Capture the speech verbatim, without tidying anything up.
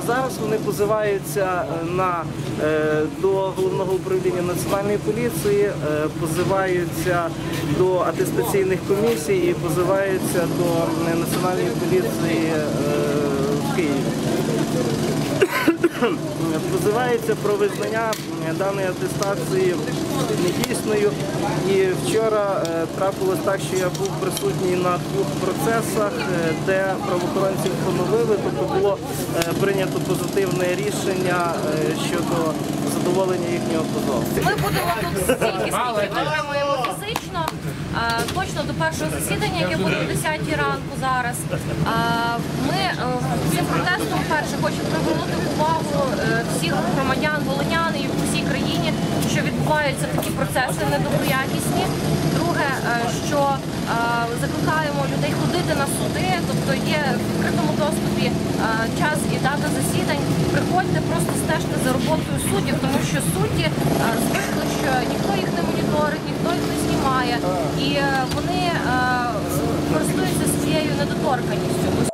Зараз вони позиваються на, до Головного управління Національної поліції, позиваються до атестаційних комісій і позиваються до Національної поліції в Києві. Позивається про визнання даної атестації недійсною. І вчора трапилось так, що я був присутній на двох процесах, де правоохоронці встановили, тобто було прийнято позитивне рішення щодо задоволення їхнього позову. Ми будемо тут стільки, скільки витримуємо фізично, точно до першого засідання, яке буде о десятій ранку зараз. Ми цим протестом, перше, хочемо привернути увагу всіх громадян, волинян і в усій країні, що відбуваються такі процеси недоброякісні. Друге, що закликаємо людей ходити на суди, тобто є в відкритому доступі час і дата засідань. Приходьте, просто стежте за роботою суддів, тому що судді звикли, що ніхто їх не моніторить, ніхто їх не знімає, і вони користуються своєю недоторканістю.